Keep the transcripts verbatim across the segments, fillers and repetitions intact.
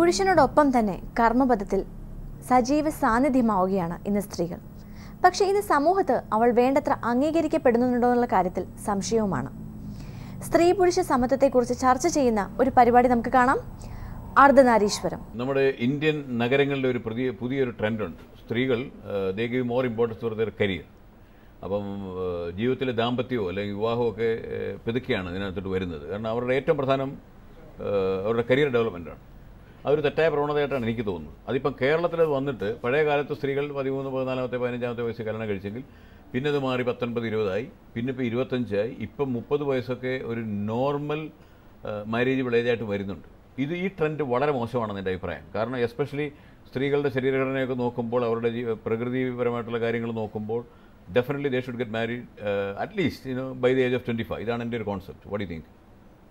പുരുഷനോടൊപ്പം തന്നെ കർമ്മപഥത്തിൽ സജീവ സാന്നിധ്യമാവുകയാണ് ഇന്ന് സ്ത്രീകൾ. പക്ഷേ ഇന്ന് സമൂഹത്ത് അവൾ വേണ്ടത്ര അംഗീകരിക്കപ്പെടുന്നുണ്ടോ എന്നുള്ള കാര്യത്തിൽ സംശയവുമാണ്. സ്ത്രീ പുരുഷ സമത്വത്തെക്കുറിച്ച് ചർച്ച ചെയ്യുന്ന ഒരു പരിപാടി നമുക്ക് കാണാം. അർദ്ധനാരീശ്വരം. നമ്മുടെ ഇന്ത്യൻ നഗരങ്ങളിലെ ഒരു പുതിയ പുതിയൊരു ട്രെൻഡുണ്ട്. സ്ത്രീകൾ they give more importance for their career. അപ്പം ജീവിതത്തിലെ ദാമ്പത്യമോ അല്ലെങ്കിൽ വിവാഹമോ ഒക്കെ പെതുക്കിയാണ് ഇതിനകത്തോട്ട് വരുന്നത്. കാരണം അവരുടെ ഏറ്റവും പ്രധാനം അവരുടെ കരിയർ ഡെവലപ്മെൻറ്റാണ്. അതൊരു തെറ്റായ പ്രവണതയായിട്ടാണ് എനിക്ക് തോന്നുന്നത്. അതിപ്പം കേരളത്തിൽ അത് വന്നിട്ട് പഴയ കാലത്ത് സ്ത്രീകൾ പതിമൂന്ന് പതിനാലാമത്തെ പതിനഞ്ചാമത്തെ വയസ്സ് കല്യാണം കഴിച്ചെങ്കിൽ പിന്നെ അത് മാറി പത്തൊൻപത് ഇരുപതായി, പിന്നെ ഇപ്പോൾ ഇരുപത്തഞ്ചായി, ഇപ്പം മുപ്പത് വയസ്സൊക്കെ ഒരു നോർമൽ മാരേജബിൾ ഏജായിട്ട് വരുന്നുണ്ട്. ഇത് ഈ ട്രെൻഡ് വളരെ മോശമാണെന്ന് എൻ്റെ അഭിപ്രായം. കാരണം എസ്പെഷ്യലി സ്ത്രീകളുടെ ശരീരഘടനയൊക്കെ നോക്കുമ്പോൾ, അവരുടെ പ്രകൃതിപരമായിട്ടുള്ള കാര്യങ്ങൾ നോക്കുമ്പോൾ definitely they should get married at least you know by the age of twenty five. ഇതാണ് എൻ്റെ ഒരു concept. What do you think?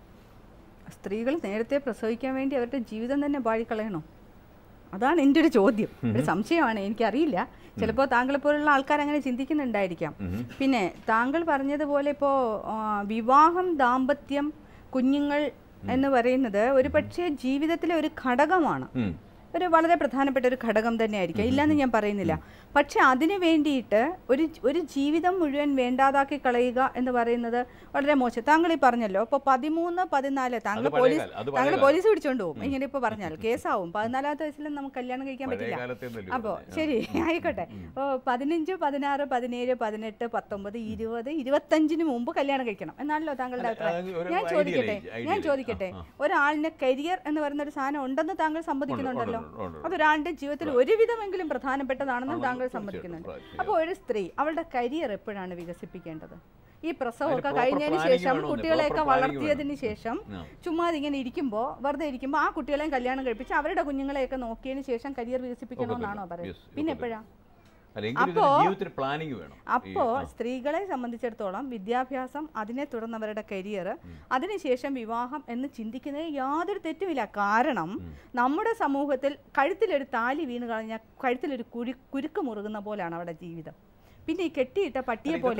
സ്ത്രീകൾ നേരത്തെ പ്രസവിക്കാൻ വേണ്ടി അവരുടെ ജീവിതം തന്നെ പാഴിക്കളയണോ? അതാണ് എൻ്റെ ഒരു ചോദ്യം. ഒരു സംശയമാണ്, എനിക്കറിയില്ല. ചിലപ്പോൾ താങ്കളെ പോലുള്ള ആൾക്കാർ അങ്ങനെ ചിന്തിക്കുന്നുണ്ടായിരിക്കാം. പിന്നെ താങ്കൾ പറഞ്ഞതുപോലെ ഇപ്പോൾ വിവാഹം, ദാമ്പത്യം, കുഞ്ഞുങ്ങൾ എന്ന് പറയുന്നത് ഒരു പക്ഷേ ജീവിതത്തിലെ ഒരു ഘടകമാണ്, ഒരു വളരെ പ്രധാനപ്പെട്ട ഒരു ഘടകം തന്നെയായിരിക്കും, ഇല്ലെന്ന് ഞാൻ പറയുന്നില്ല. പക്ഷെ അതിന് വേണ്ടിയിട്ട് ഒരു ഒരു ജീവിതം മുഴുവൻ വേണ്ടാതാക്കി കളയുക എന്ന് പറയുന്നത് വളരെ മോശം. താങ്കൾ ഈ പറഞ്ഞല്ലോ, ഇപ്പോൾ പതിമൂന്ന് പതിനാല് താങ്കൾ പോലീസ് താങ്കൾ പോലീസ് പിടിച്ചോണ്ട് പോകും ഇങ്ങനെ ഇപ്പോൾ പറഞ്ഞാൽ കേസാവും. പതിനാലാമത്തെ വയസ്സിലും നമുക്ക് കല്യാണം കഴിക്കാൻ പറ്റില്ല. അപ്പോൾ ശരി, ആയിക്കോട്ടെ. അപ്പോൾ പതിനഞ്ച് പതിനാറ് പതിനേഴ് പതിനെട്ട് പത്തൊമ്പത് ഇരുപത് ഇരുപത്തഞ്ചിന് മുമ്പ് കല്യാണം കഴിക്കണം എന്നാണല്ലോ താങ്കളുടെ അഭിപ്രായം. ഞാൻ ചോദിക്കട്ടെ ഞാൻ ചോദിക്കട്ടെ ഒരാളിന് കരിയർ എന്ന് പറയുന്ന ഒരു സാധനം ഉണ്ടെന്ന് താങ്കൾ സമ്മതിക്കുന്നുണ്ടല്ലോ. അതൊരാളുടെ ജീവിതത്തിൽ ഒരുവിധമെങ്കിലും പ്രധാനപ്പെട്ടതാണെന്നും താങ്കൾ സമ്മതിക്കുന്നുണ്ട്. അപ്പോൾ ഒരു സ്ത്രീ അവളുടെ കരിയർ എപ്പോഴാണ് വികസിപ്പിക്കേണ്ടത്? ഈ പ്രസവമൊക്കെ കഴിഞ്ഞതിന് ശേഷം, കുട്ടികളെയൊക്കെ വളർത്തിയതിന് ശേഷം ചുമ്മാ ഇങ്ങനെ ഇരിക്കുമ്പോൾ, വെറുതെ ഇരിക്കുമ്പോൾ ആ കുട്ടികളെയും കല്യാണം കഴിപ്പിച്ച് അവരുടെ കുഞ്ഞുങ്ങളെയൊക്കെ നോക്കിയതിന് ശേഷം കരിയർ വികസിപ്പിക്കണമെന്നാണോ പറയുന്നത്? പിന്നെ എപ്പോഴാ? അപ്പോ അപ്പോ സ്ത്രീകളെ സംബന്ധിച്ചിടത്തോളം വിദ്യാഭ്യാസം, അതിനെ തുടർന്നവരുടെ കരിയർ, അതിനുശേഷം വിവാഹം എന്ന് ചിന്തിക്കുന്നതിന് യാതൊരു തെറ്റുമില്ല. കാരണം നമ്മുടെ സമൂഹത്തിൽ കഴുത്തിലൊരു താലി വീണ് കഴിഞ്ഞാൽ കഴുത്തിലൊരു കുരു കുരുക്ക് മുറുകുന്ന പോലെയാണ് അവരുടെ ജീവിതം. പിന്നെ ഈ കെട്ടിയിട്ട പട്ടിയെ പോലെ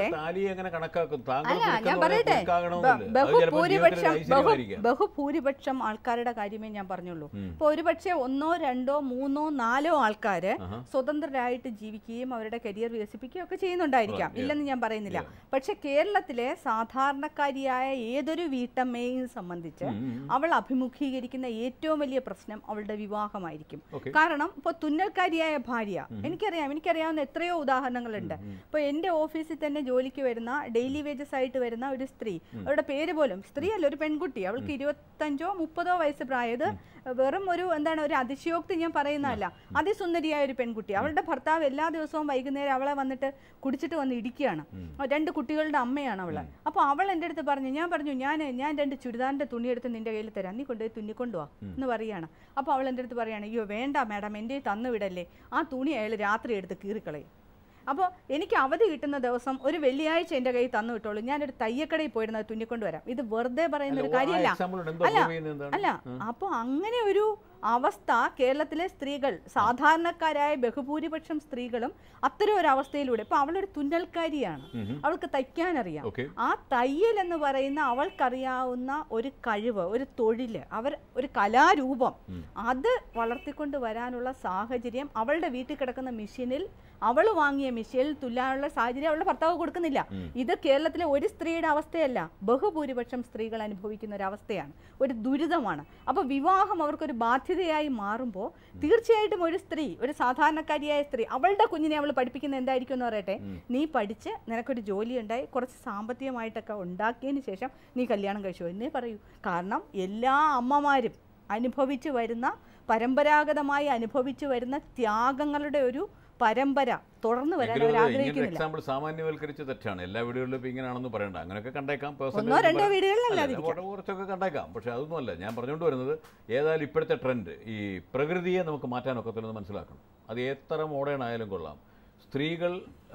അല്ല, ഞാൻ പറയട്ടെ, ബഹുഭൂരിപക്ഷം ബഹുഭൂരിപക്ഷം ആൾക്കാരുടെ കാര്യമേ ഞാൻ പറഞ്ഞുള്ളൂ. ഇപ്പൊ ഒരുപക്ഷെ ഒന്നോ രണ്ടോ മൂന്നോ നാലോ ആൾക്കാര് സ്വതന്ത്രരായിട്ട് ജീവിക്കുകയും അവരുടെ കരിയർ വികസിപ്പിക്കുകയും ഒക്കെ ചെയ്യുന്നുണ്ടായിരിക്കാം, ഇല്ലെന്ന് ഞാൻ പറയുന്നില്ല. പക്ഷെ കേരളത്തിലെ സാധാരണക്കാരിയായ ഏതൊരു വീട്ടമ്മയെയും സംബന്ധിച്ച് അവൾ അഭിമുഖീകരിക്കുന്ന ഏറ്റവും വലിയ പ്രശ്നം അവളുടെ വിവാഹമായിരിക്കും. കാരണം ഇപ്പൊ തുന്നൽക്കാരിയായ ഭാര്യ, എനിക്കറിയാം എനിക്കറിയാവുന്ന എത്രയോ ഉദാഹരണങ്ങളുണ്ട്. ഇപ്പോൾ എൻ്റെ ഓഫീസിൽ തന്നെ ജോലിക്ക് വരുന്ന, ഡെയിലി വേജസ് ആയിട്ട് വരുന്ന ഒരു സ്ത്രീ, അവരുടെ പേര് പോലും സ്ത്രീ അല്ല, ഒരു പെൺകുട്ടി, അവൾക്ക് ഇരുപത്തഞ്ചോ മുപ്പതോ വയസ്സ് പ്രായത്, വെറും ഒരു എന്താണ് ഒരു അതിശയോക്തി ഞാൻ പറയുന്നതല്ല, അതിസുന്ദരിയായ ഒരു പെൺകുട്ടി. അവളുടെ ഭർത്താവ് എല്ലാ ദിവസവും വൈകുന്നേരം അവളെ വന്നിട്ട് കുടിച്ചിട്ട് വന്ന് ഇടിക്കുകയാണ്. രണ്ട് കുട്ടികളുടെ അമ്മയാണ് അവള്. അപ്പോൾ അവൾ എൻ്റെ അടുത്ത് പറഞ്ഞു, ഞാൻ പറഞ്ഞു ഞാൻ ഞാൻ രണ്ട് ചുരിദാറിൻ്റെ തുണിയെടുത്ത് നിന്റെ കയ്യിൽ തരാം, നീ കൊണ്ടുപോയി തുന്നിക്കൊണ്ടുവാ എന്ന് പറയുകയാണ്. അപ്പോൾ അവൾ എൻ്റെ അടുത്ത് പറയുകയാണ്, അയ്യോ വേണ്ട മാഡം, എൻ്റെ തന്നു വിടല്ലേ, ആ തുണി അയാൾ രാത്രി എടുത്ത് കീറിക്കളയും. അപ്പോൾ എനിക്ക് അവധി കിട്ടുന്ന ദിവസം ഒരു വെള്ളിയാഴ്ച എൻ്റെ കയ്യിൽ തന്നു വിട്ടോളൂ, ഞാനൊരു തയ്യക്കടയിൽ പോയിരുന്നത് തുന്നിക്കൊണ്ട് വരാം. ഇത് വെറുതെ പറയുന്ന ഒരു കാര്യമല്ല. അല്ല അല്ല അപ്പോൾ അങ്ങനെ ഒരു അവസ്ഥ കേരളത്തിലെ സ്ത്രീകൾ, സാധാരണക്കാരായ ബഹുഭൂരിപക്ഷം സ്ത്രീകളും അത്തരം ഒരു അവസ്ഥയിലൂടെ, ഇപ്പൊ അവളൊരു തുന്നൽക്കാരിയാണ്, അവൾക്ക് തയ്ക്കാനറിയാം. ആ തയ്യൽ എന്ന് പറയുന്ന അവൾക്കറിയാവുന്ന ഒരു കഴിവ്, ഒരു തൊഴില്, അവർ ഒരു കലാരൂപം, അത് വളർത്തിക്കൊണ്ട് വരാനുള്ള സാഹചര്യം അവളുടെ വീട്ടിൽ കിടക്കുന്ന മെഷീനിൽ, അവൾ വാങ്ങിയ മെഷീനിൽ തുല്ലാനുള്ള സാഹചര്യം അവളുടെ ഭർത്താവ് കൊടുക്കുന്നില്ല. ഇത് കേരളത്തിലെ ഒരു സ്ത്രീയുടെ അവസ്ഥയല്ല, ബഹുഭൂരിപക്ഷം സ്ത്രീകൾ അനുഭവിക്കുന്ന ഒരു അവസ്ഥയാണ്, ഒരു ദുരിതമാണ്. അപ്പോൾ വിവാഹം അവർക്കൊരു ബാധ്യതയായി മാറുമ്പോൾ തീർച്ചയായിട്ടും ഒരു സ്ത്രീ, ഒരു സാധാരണക്കാരിയായ സ്ത്രീ, അവളുടെ കുഞ്ഞിനെ അവൾ പഠിപ്പിക്കുന്ന എന്തായിരിക്കും എന്ന് പറയട്ടെ, നീ പഠിച്ച് നിനക്കൊരു ജോലി ഉണ്ടായി കുറച്ച് സാമ്പത്തികമായിട്ടൊക്കെ ഉണ്ടാക്കിയതിന് ശേഷം നീ കല്യാണം കഴിച്ചു എന്നേ പറയൂ. കാരണം എല്ലാ അമ്മമാരും അനുഭവിച്ചു വരുന്ന, പരമ്പരാഗതമായി അനുഭവിച്ചു വരുന്ന ത്യാഗങ്ങളുടെ ഒരു പരമ്പര തുടർന്ന് വരാൻ അവർ ആഗ്രഹിക്കുന്നില്ല. എക്സാമ്പിൾ സാമാന്യവൽക്കരിച്ച് തെറ്റാണ്. എല്ലാ വീടുകളിലും ഇങ്ങനെയാണെന്ന് പറയണ്ട. അങ്ങനെയൊക്കെ കണ്ടേക്കാം, ഒന്നോ രണ്ടോ വീടുകളിലല്ല, കുറച്ചൊക്കെ കണ്ടേക്കാം. പക്ഷെ അതൊന്നുമല്ല ഞാൻ പറഞ്ഞുകൊണ്ട് വരുന്നത്. ഏതായാലും ഇപ്പോഴത്തെ ട്രെൻഡ് ഈ പ്രകൃതിയെ നമുക്ക് മാറ്റാനൊക്കത്തില്ലെന്ന് മനസ്സിലാക്കണം. അത് എത്ര മോഡേൺ ആയാലും കൊള്ളാം. സ്ത്രീകൾ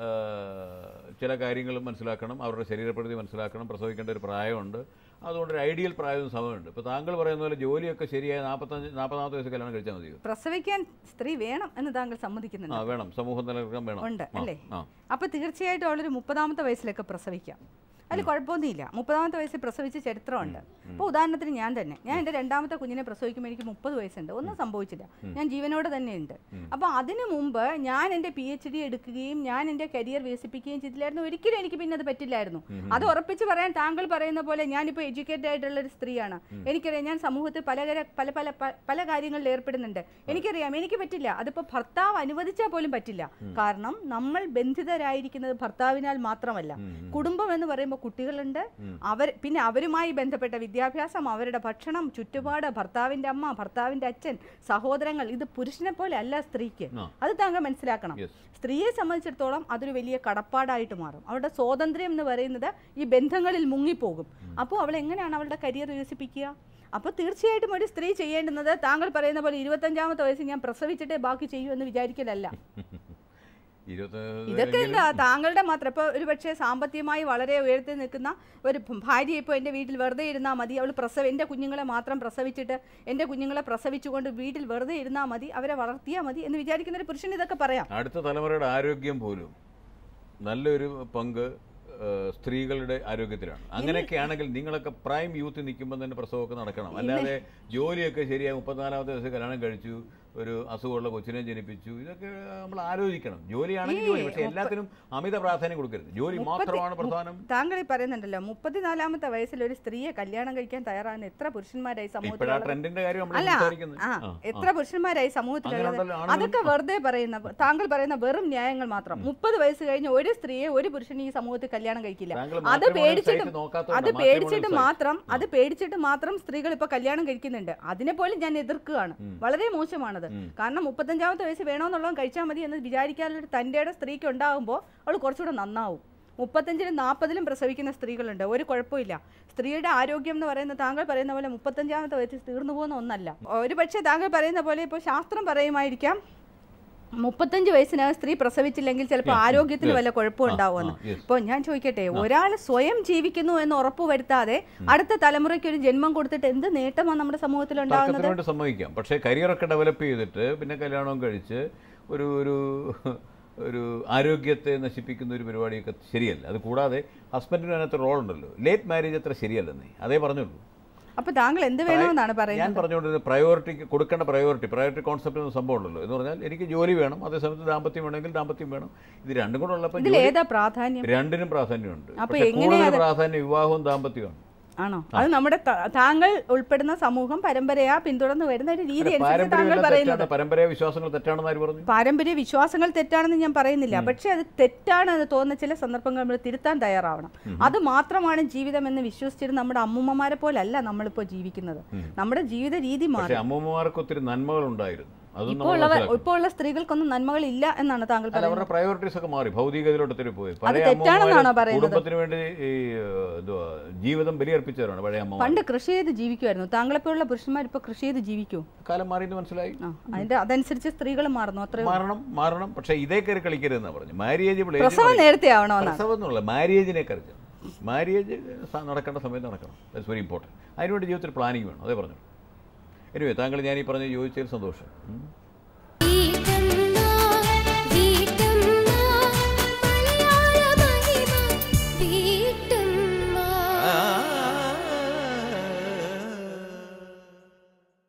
ചില കാര്യങ്ങൾ മനസ്സിലാക്കണം, അവരുടെ ശരീരപ്രകൃതി മനസ്സിലാക്കണം. പ്രസവിക്കേണ്ട ഒരു പ്രായമുണ്ട്, അതുകൊണ്ട് ഒരു ഐഡിയൽ പ്രായവും സമയമുണ്ട്. ഇപ്പോൾ താങ്കൾ പറയുന്ന പോലെ ജോലിയൊക്കെ ശരിയായ നാൽപ്പത്തഞ്ച് നാൽപ്പതാമത്തെ വയസ്സ് കല്യാണം കഴിച്ചാൽ മതി. പ്രസവിക്കാൻ സ്ത്രീ വേണം എന്ന് താങ്കൾ സമ്മതിക്കുന്നുണ്ട്? ആ വേണം, സമൂഹം നിലനിൽക്കാൻ വേണം. ഉണ്ട് അല്ലേ? അപ്പോൾ തീർച്ചയായിട്ടും അവളൊരു മുപ്പതാമത്തെ വയസ്സിലൊക്കെ പ്രസവിക്കാം അതിൽ കുഴപ്പമൊന്നുമില്ല. മുപ്പതാമത്തെ വയസ്സിൽ പ്രസവിച്ച ചരിത്രമുണ്ട്. അപ്പോൾ ഉദാഹരണത്തിന് ഞാൻ തന്നെ ഞാൻ എൻ്റെ രണ്ടാമത്തെ കുഞ്ഞിനെ പ്രസവിക്കുമ്പോൾ എനിക്ക് മുപ്പത് വയസ്സുണ്ട്, ഒന്നും സംഭവിച്ചില്ല, ഞാൻ ജീവനോടെ തന്നെ ഉണ്ട്. അപ്പോൾ അതിനു മുമ്പ് ഞാൻ എൻ്റെ പി എച്ച് ഡി എടുക്കുകയും ഞാൻ എൻ്റെ കരിയർ വികസിപ്പിക്കുകയും ചെയ്തില്ലായിരുന്നു. ഒരിക്കലും എനിക്ക് പിന്നെ അത് പറ്റില്ലായിരുന്നു. അത് ഉറപ്പിച്ച് പറയാൻ താങ്കൾ പറയുന്ന പോലെ ഞാനിപ്പോൾ എഡ്യൂക്കേറ്റഡ് ആയിട്ടുള്ള ഒരു സ്ത്രീയാണ്. എനിക്കറിയാം ഞാൻ സമൂഹത്തിൽ പല പല പല പല കാര്യങ്ങളിൽ ഏർപ്പെടുന്നുണ്ട്. എനിക്കറിയാം എനിക്ക് പറ്റില്ല. അതിപ്പോൾ ഭർത്താവ് അനുവദിച്ചാൽ പോലും പറ്റില്ല. കാരണം നമ്മൾ ബന്ധിതരായിരിക്കുന്നത് ഭർത്താവിനാൽ മാത്രമല്ല. കുടുംബം എന്ന് പറയുമ്പോൾ കുട്ടികളുണ്ട്, അവർ പിന്നെ അവരുമായി ബന്ധപ്പെട്ട വിദ്യാഭ്യാസം, അവരുടെ ഭക്ഷണം, ചുറ്റുപാട്, ഭർത്താവിന്റെ അമ്മ, ഭർത്താവിന്റെ അച്ഛൻ, സഹോദരങ്ങൾ. ഇത് പുരുഷനെ പോലെ അല്ല സ്ത്രീക്ക്. അത് താങ്കൾ മനസ്സിലാക്കണം. സ്ത്രീയെ സംബന്ധിച്ചിടത്തോളം അതൊരു വലിയ കടപ്പാടായിട്ട് മാറും. അവരുടെ സ്വാതന്ത്ര്യം എന്ന് പറയുന്നത് ഈ ബന്ധങ്ങളിൽ മുങ്ങിപ്പോകും. അപ്പോൾ അവൾ എങ്ങനെയാണ് അവളുടെ കരിയർ വികസിപ്പിക്കുക? അപ്പോൾ തീർച്ചയായിട്ടും ഒരു സ്ത്രീ ചെയ്യേണ്ടുന്നത് താങ്കൾ പറയുന്ന പോലെ ഇരുപത്തഞ്ചാമത്തെ വയസ്സിൽ ഞാൻ പ്രസവിച്ചിട്ടേ ബാക്കി ചെയ്യൂ എന്ന് വിചാരിക്കലല്ല. ഇതൊക്കെ എന്താ താങ്കളുടെ മാത്രം. ഇപ്പോൾ ഒരു പക്ഷേ സാമ്പത്തികമായി വളരെ ഉയർത്തി നിൽക്കുന്ന ഒരു ഭാര്യ ഇപ്പോൾ എൻ്റെ വീട്ടിൽ വെറുതെ ഇരുന്നാൽ മതി, അവൾ പ്രസവ എൻ്റെ കുഞ്ഞുങ്ങളെ മാത്രം പ്രസവിച്ചിട്ട് എൻ്റെ കുഞ്ഞുങ്ങളെ പ്രസവിച്ചുകൊണ്ട് വീട്ടിൽ വെറുതെ ഇരുന്നാൽ മതി, അവരെ വളർത്തിയാൽ മതി എന്ന് വിചാരിക്കുന്ന ഒരു പുരുഷൻ ഇതൊക്കെ പറയാം. അടുത്ത തലമുറയുടെ ആരോഗ്യം പോലും നല്ലൊരു പങ്ക് സ്ത്രീകളുടെ ആരോഗ്യത്തിലാണ്. അങ്ങനെയൊക്കെ ആണെങ്കിൽ നിങ്ങളൊക്കെ പ്രൈം യൂത്ത് നിൽക്കുമ്പോൾ തന്നെ പ്രസവമൊക്കെ നടക്കണം. അല്ലാതെ ജോലിയൊക്കെ ശരിയായി മുപ്പത്തിനാലാമത്തെ ദിവസം കല്യാണം കഴിച്ചു, ഒരു അസുഖമുള്ള കൊച്ചിനെ ജനിപ്പിച്ചു, ഇതൊക്കെ നമ്മൾ ആലോചിക്കണം. ജോലിയാണെങ്കിൽ ജോലി, പക്ഷെ എല്ലാത്തിനും അമിത പ്രാധാന്യം കൊടുക്കരുത്. ജോലി മാത്രമാണ് പ്രധാനം. താങ്കൾ ഈ പറയുന്നുണ്ടല്ലോ മുപ്പത്തിനാലാമത്തെ വയസ്സിൽ ഒരു സ്ത്രീയെ കല്യാണം കഴിക്കാൻ തയ്യാറാകുന്ന എത്ര പുരുഷന്മാരായി സമൂഹത്തിൽ, എത്ര പുരുഷന്മാരായി സമൂഹത്തിലുള്ളത്. അതൊക്കെ വെറുതെ പറയുന്ന താങ്കൾ പറയുന്ന വെറും ന്യായങ്ങൾ മാത്രം. മുപ്പത് വയസ്സ് കഴിഞ്ഞ ഒരു സ്ത്രീയെ ഒരു പുരുഷന് ഈ സമൂഹത്തിൽ കല്യാണം കഴിക്കില്ല. അത് പേടിച്ചിട്ട് അത് പേടിച്ചിട്ട് മാത്രം അത് പേടിച്ചിട്ട് മാത്രം സ്ത്രീകൾ ഇപ്പൊ കല്യാണം കഴിക്കുന്നുണ്ട്. അതിനെ പോലും ഞാൻ എതിർക്കുകയാണ്. വളരെ മോശമാണ്. കാരണം മുപ്പത്തഞ്ചാമത്തെ വയസ്സ് വേണമെന്നുള്ളത് കഴിച്ചാൽ മതി എന്ന് വിചാരിക്കാനുള്ള തൻ്റെ സ്ത്രീക്ക് ഉണ്ടാകുമ്പോൾ അവൾ കുറച്ചുകൂടെ നന്നാവും. മുപ്പത്തഞ്ചിലും നാൽപ്പതിലും പ്രസവിക്കുന്ന സ്ത്രീകളുണ്ട്, ഒരു കുഴപ്പമില്ല. സ്ത്രീയുടെ ആരോഗ്യം എന്ന് പറയുന്നത് താങ്കൾ പറയുന്ന പോലെ മുപ്പത്തഞ്ചാമത്തെ വയസ്സിൽ തീർന്നു പോകുന്ന ഒന്നല്ല. ഒരു പക്ഷേ താങ്കൾ പറയുന്ന പോലെ ഇപ്പോൾ ശാസ്ത്രം പറയുമായിരിക്കാം മുപ്പത്തഞ്ച് വയസ്സിനകം സ്ത്രീ പ്രസവിച്ചില്ലെങ്കിൽ ചിലപ്പോൾ ആരോഗ്യത്തിന് വല്ല കുഴപ്പമുണ്ടാവുമെന്ന്. ഇപ്പോൾ ഞാൻ ചോദിക്കട്ടെ, ഒരാൾ സ്വയം ജീവിക്കുന്നു എന്ന് ഉറപ്പുവരുത്താതെ അടുത്ത തലമുറയ്ക്ക് ഒരു ജന്മം കൊടുത്തിട്ട് എന്ത് നേട്ടമാണ് നമ്മുടെ സമൂഹത്തിൽ ഉണ്ടാകുന്നത്? സമ്മതിക്കാം. പക്ഷേ കരിയറൊക്കെ ഡെവലപ്പ് ചെയ്തിട്ട് പിന്നെ കല്യാണം കഴിച്ച് ഒരു ഒരു ഒരു ആരോഗ്യത്തെ നശിപ്പിക്കുന്ന ഒരു പരിപാടിയൊക്കെ ശരിയല്ല. അത് കൂടാതെ ഹസ്ബൻഡിന് അതിനകത്ത് റോൾ ഉണ്ടല്ലോ. ലേറ്റ് മാരേജ് അത്ര ശരിയല്ലെന്നേ അതേ പറഞ്ഞുള്ളൂ. അപ്പൊ താങ്കൾ എന്ത് വേണമെന്നാണ് പറയുന്നത്? ഞാൻ പറഞ്ഞുകൊണ്ടിരുന്നത് പ്രയോറിറ്റി കൊടുക്കേണ്ട പ്രയോറിറ്റി പ്രയോറിറ്റി കോൺസെപ്റ്റ് എന്ന സംഭവം ഉണ്ടല്ലോ. എന്ന് പറഞ്ഞാൽ എനിക്ക് ജോലി വേണം, അതേസമയത്ത് ദാമ്പത്യം വേണമെങ്കിൽ ദാമ്പത്യം വേണം. ഇത് രണ്ടും കൂടെ ഉള്ളപ്പോൾ രണ്ടിനും പ്രാധാന്യമുണ്ട്. കൂടുതൽ പ്രാധാന്യം വിവാഹവും ദാമ്പത്യമാണ്. ആണോ? അത് നമ്മുടെ താങ്കൾ ഉൾപ്പെടുന്ന സമൂഹം പരമ്പരയാ പിന്തുടർന്ന് വരുന്ന ഒരു രീതി അനുസരിച്ച് താങ്കൾ പറയുന്നത്. പാരമ്പര്യ വിശ്വാസങ്ങൾ തെറ്റാണെന്ന് ആര് പറഞ്ഞു? പാരമ്പര്യ വിശ്വാസങ്ങൾ തെറ്റാണെന്ന് ഞാൻ പറയുന്നില്ല. പക്ഷെ അത് തെറ്റാണെന്ന് തോന്നുന്ന ചില സന്ദർഭങ്ങൾ നമ്മൾ തിരുത്താൻ തയ്യാറാവണം. അത് മാത്രമാണ് ജീവിതം എന്ന് വിശ്വസിച്ചിട്ട് നമ്മുടെ അമ്മൂമ്മമാരെ പോലല്ല നമ്മളിപ്പോ ജീവിക്കുന്നത്. നമ്മുടെ ജീവിത രീതി മാറി. അമ്മൂമ്മമാർക്ക് ഒത്തിരി നന്മകൾ ഉണ്ടായിരുന്നു. ഇപ്പോൾ ഉള്ള സ്ത്രീകൾക്കൊന്നും നന്മകൾ ഇല്ല എന്നാണ് താങ്കൾ പറയുന്നത്. അവരുടെ പ്രയോറിറ്റീസ് ഒക്കെ മാറി, ഭൗതികതയിലോട്ട് ഒത്തിരി പോയി. തെറ്റാണെന്നാണോ പറയുന്നത്? കുടുംബത്തിന് വേണ്ടി ഈ ജീവിതം ബലിയർപ്പിച്ചവരാണ് പഴയ അമ്മ. പണ്ട് കൃഷി ചെയ്ത് ജീവിക്കുമായിരുന്നു. താങ്കളെപ്പോലുള്ള പുരുഷന്മാർ ഇപ്പൊ കൃഷി ചെയ്ത് ജീവിക്കൂ? കാലം മാറിയെന്ന് മനസ്സിലായി. അതിന്റെ അതനുസരിച്ച് സ്ത്രീകൾ മാറുന്നു. അത്ര മാറണം മാറണം പക്ഷെ ഇതേ കയറി കളിക്കരുതെന്നാ പറഞ്ഞു. മാര്യേജ് പ്രസവം നേരത്തെ ആവണോ? പ്രസവം എന്നുള്ള മാര്യേജിനെ കറിച്ചു. മാര്യേജ് നടക്കേണ്ട സമയത്ത് നടക്കണം. That's very important. അതിനുവേണ്ടി ജീവിതത്തിൽ പ്ലാനിങ് വേണം. അതേ പറഞ്ഞു. എനിവേ താങ്കൾ ഞാൻ ഈ പറഞ്ഞ ചോദിച്ചതിൽ സന്തോഷം.